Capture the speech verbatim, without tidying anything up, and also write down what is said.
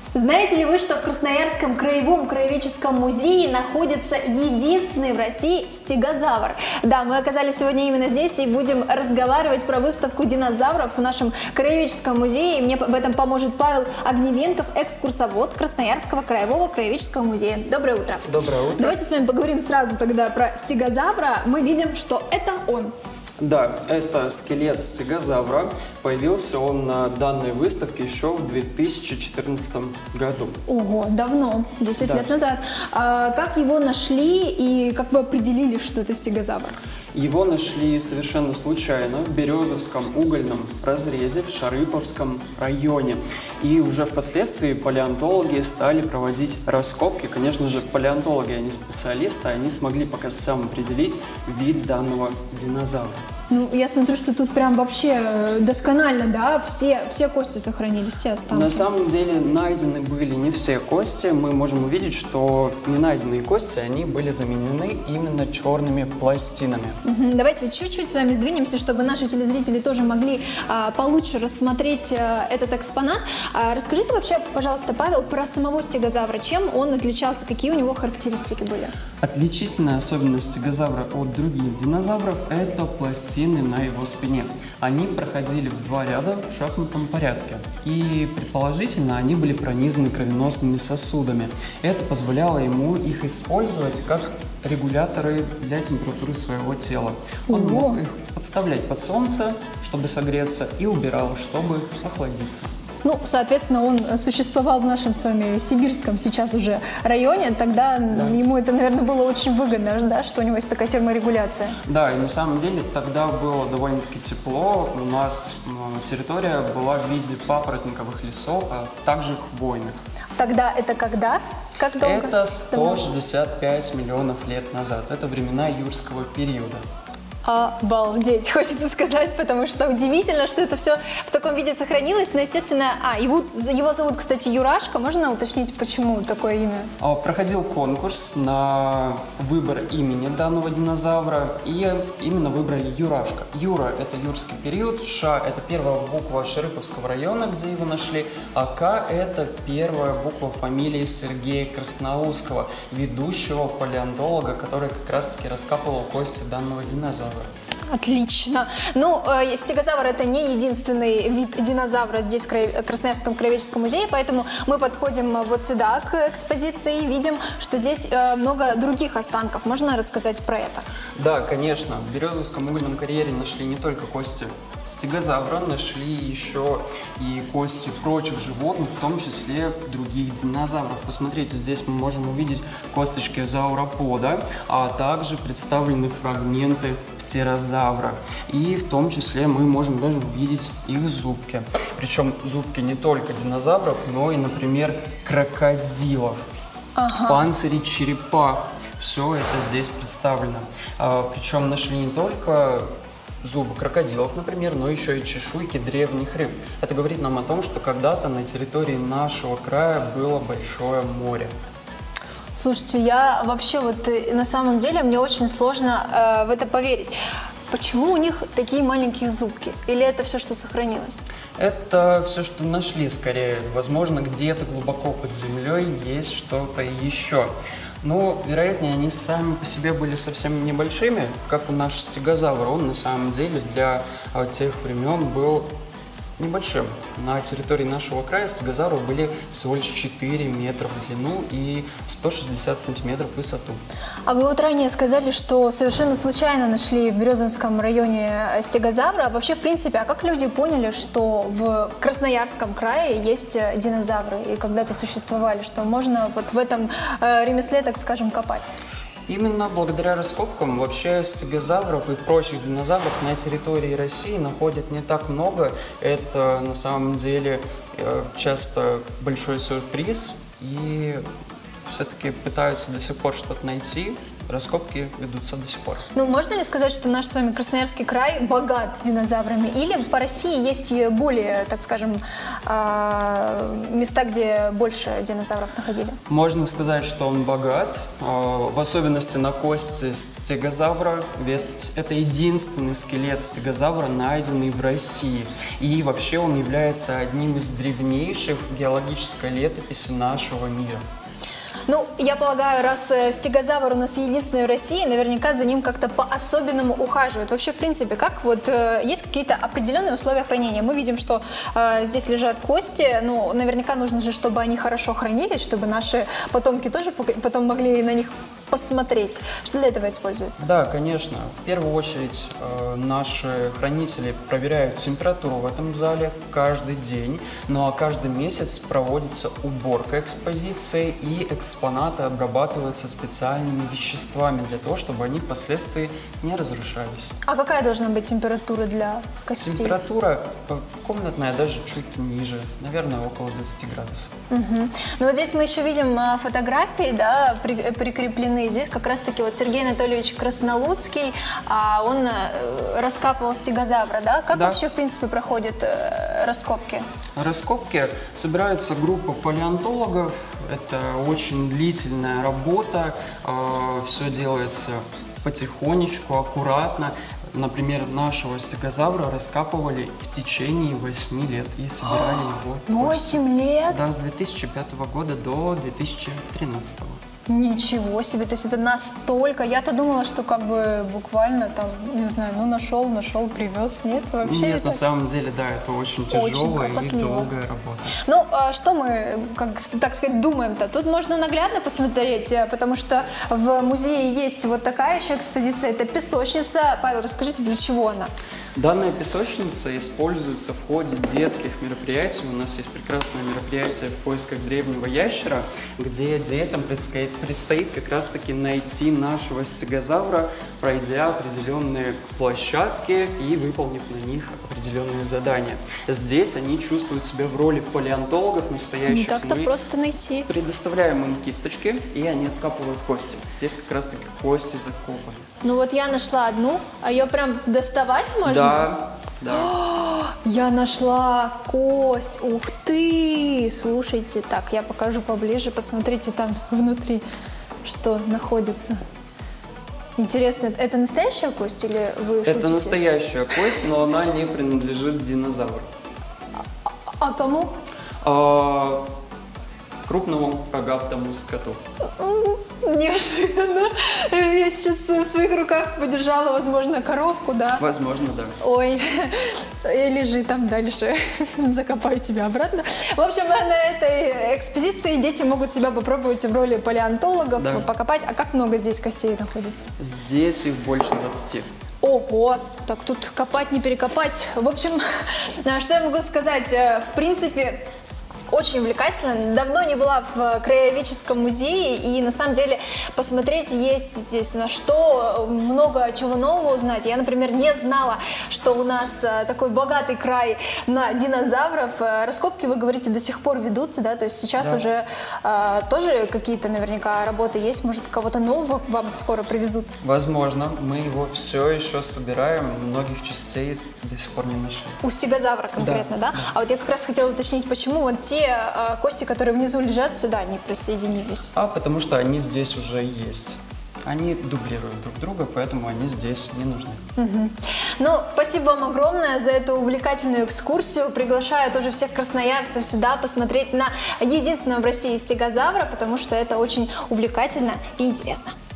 Знаете ли вы, что в Красноярском краевом краеведческом музее находится единственный в России стегозавр? Да, мы оказались сегодня именно здесь и будем разговаривать про выставку динозавров в нашем краеведческом музее. И мне в этом поможет Павел Огневенков, экскурсовод Красноярского краевого краеведческого музея. Доброе утро. Доброе утро. Давайте с вами поговорим сразу тогда про стегозавра. Мы видим, что это он. Да, это скелет стегозавра. Появился он на данной выставке еще в две тысячи четырнадцатом году. Ого, давно, десять Да. лет назад. А как его нашли и как вы определили, что это стегозавр? Его нашли совершенно случайно в Березовском угольном разрезе в Шарыповском районе. И уже впоследствии палеонтологи стали проводить раскопки. Конечно же, палеонтологи, они специалисты, они смогли пока сам определить вид данного динозавра. Ну, я смотрю, что тут прям вообще досконально, да, все, все кости сохранились, все останки. На самом деле найдены были не все кости. Мы можем увидеть, что ненайденные кости, они были заменены именно черными пластинами. Угу. Давайте чуть-чуть с вами сдвинемся, чтобы наши телезрители тоже могли а, получше рассмотреть а, этот экспонат. А, расскажите вообще, пожалуйста, Павел, про самого стегозавра. Чем он отличался, какие у него характеристики были? Отличительная особенность стегозавра от других динозавров – это пластины на его спине. Они проходили в два ряда в шахматном порядке. И, предположительно, они были пронизаны кровеносными сосудами. Это позволяло ему их использовать как регуляторы для температуры своего тела. Он Ого. мог их подставлять под солнце, чтобы согреться, и убирал, чтобы охладиться. Ну, соответственно, он существовал в нашем с вами сибирском сейчас уже районе, тогда Да. ему это, наверное, было очень выгодно, да, что у него есть такая терморегуляция. Да, и на самом деле тогда было довольно-таки тепло. У нас м, территория была в виде папоротниковых лесов, а также хвойных. Тогда это когда? Как долго? Это сто шестьдесят пять миллионов лет назад. Это времена юрского периода. Обалдеть, хочется сказать, потому что удивительно, что это все в таком виде сохранилось. Но, естественно, а, его, его зовут, кстати, Юрашка. Можно уточнить, почему такое имя? А, Проходил конкурс на выбор имени данного динозавра, и именно выбрали Юрашка. Юра – это юрский период, Ша – это первая буква Шарыповского района, где его нашли, а К – это первая буква фамилии Сергея Красноузского, ведущего палеонтолога, который как раз-таки раскапывал кости данного динозавра. Отлично. Ну, э, стегозавр – это не единственный вид динозавра здесь, в Краев... Красноярском краеведческом музее, поэтому мы подходим вот сюда к экспозиции и видим, что здесь э, много других останков. Можно рассказать про это? Да, конечно. В Березовском угольном карьере нашли не только кости стегозавра, нашли еще и кости прочих животных, в том числе других динозавров. Посмотрите, здесь мы можем увидеть косточки зауропода, а также представлены фрагменты птерозавра. И в том числе мы можем даже увидеть их зубки. Причем зубки не только динозавров, но и, например, крокодилов, Ага. панцири черепах. Все это здесь представлено. А, причем нашли не только зубы крокодилов, например, но еще и чешуйки древних рыб. Это говорит нам о том, что когда-то на территории нашего края было большое море. Слушайте, я вообще вот э, на самом деле мне очень сложно э, в это поверить. Почему у них такие маленькие зубки? Или это все, что сохранилось? Это все, что нашли, скорее. Возможно, где-то глубоко под землей есть что-то еще. Но, вероятнее, они сами по себе были совсем небольшими, как и наш стегозавр. Он, на самом деле, для а, тех времен был небольшим. На территории нашего края стегозавры были всего лишь четыре метра в длину и сто шестьдесят сантиметров в высоту. А вы вот ранее сказали, что совершенно случайно нашли в Березовском районе стегозавра. А вообще, в принципе, а как люди поняли, что в Красноярском крае есть динозавры и когда-то существовали, что можно вот в этом э, ремесле, так скажем, копать? Именно благодаря раскопкам вообще стегозавров и прочих динозавров на территории России находят не так много. Это на самом деле часто большой сюрприз, и все-таки пытаются до сих пор что-то найти. раскопки ведутся до сих пор. Ну, можно ли сказать, что наш с вами Красноярский край богат динозаврами? Или по России есть и более, так скажем, места, где больше динозавров находили? Можно сказать, что он богат, в особенности на кости стегозавра, ведь это единственный скелет стегозавра, найденный в России. И вообще он является одним из древнейших в геологической летописи нашего мира. Ну, я полагаю, раз стегозавр у нас единственный в России, наверняка за ним как-то по-особенному ухаживают. Вообще, в принципе, как вот э, есть какие-то определенные условия хранения? Мы видим, что э, здесь лежат кости, но наверняка нужно же, чтобы они хорошо хранились, чтобы наши потомки тоже потом могли на них посмотреть. Что для этого используется? Да, конечно. В первую очередь э, наши хранители проверяют температуру в этом зале каждый день, ну а каждый месяц проводится уборка экспозиции, и экспонаты обрабатываются специальными веществами для того, чтобы они впоследствии не разрушались. А какая должна быть температура для костей? Температура комнатная даже чуть ниже, наверное, около двадцати градусов. Угу. Ну вот здесь мы еще видим фотографии, да, при, прикреплены. Здесь как раз-таки вот Сергей Анатольевич Краснолуцкий, а он раскапывал стегозавра, да? Как да. вообще, в принципе, проходят раскопки? Раскопки собирается группа палеонтологов. Это очень длительная работа. Все делается потихонечку, аккуратно. Например, нашего стегозавра раскапывали в течение восьми лет и собирали его. Восемь лет? Да, с две тысячи пятого года до две тысячи тринадцатого. Ничего себе, то есть это настолько. Я-то думала, что как бы буквально там, не знаю, ну нашел, нашел, привез. Нет, вообще. Нет, это... на самом деле, да, это очень тяжелая и долгая работа. Ну, а что мы, как, так сказать, думаем-то? Тут можно наглядно посмотреть, потому что в музее есть вот такая еще экспозиция, это песочница. Павел, расскажите, для чего она? Данная песочница используется в ходе детских мероприятий. У нас есть прекрасное мероприятие «В поисках древнего ящера», где детям предстоит, предстоит как раз-таки найти нашего стегозавра, пройдя определенные площадки и выполнив на них определенные задания. Здесь они чувствуют себя в роли палеонтологов настоящих. Не так-то просто найти. Предоставляем им кисточки, и они откапывают кости. Здесь как раз-таки кости закопаны. Ну вот я нашла одну, а ее прям доставать можно? Да, да. О, я нашла кость, ух ты! Слушайте, так, я покажу поближе, посмотрите там внутри, что находится. Интересно, это настоящая кость или вы шутите? Это настоящая кость, но она не принадлежит динозавру. А, а кому? А, крупному рогатому скоту. Неожиданно. Я сейчас в своих руках подержала, возможно, коровку, да? Возможно, да. Ой, лежи там дальше, закопаю тебя обратно. В общем, на этой экспозиции дети могут себя попробовать в роли палеонтологов, да. покопать. А как много здесь костей находится? Здесь их больше двадцати. Ого, так тут копать не перекопать. В общем, что я могу сказать? В принципе, очень увлекательно. Давно не была в краеведческом музее, и на самом деле посмотреть есть здесь на что, много чего нового узнать. Я, например, не знала, что у нас такой богатый край на динозавров. Раскопки, вы говорите, до сих пор ведутся, да? То есть сейчас да. уже а, тоже какие-то наверняка работы есть, может, кого-то нового вам скоро привезут? Возможно. Мы его все еще собираем, многих частей до сих пор не нашли. У стегозавра конкретно, да? да? А вот я как раз хотела уточнить, почему вот те Те кости, которые внизу лежат, сюда не присоединились? А потому что они здесь уже есть. Они дублируют друг друга, поэтому они здесь не нужны. Угу. Ну, спасибо вам огромное за эту увлекательную экскурсию. Приглашаю тоже всех красноярцев сюда посмотреть на единственного в России стегозавра, потому что это очень увлекательно и интересно.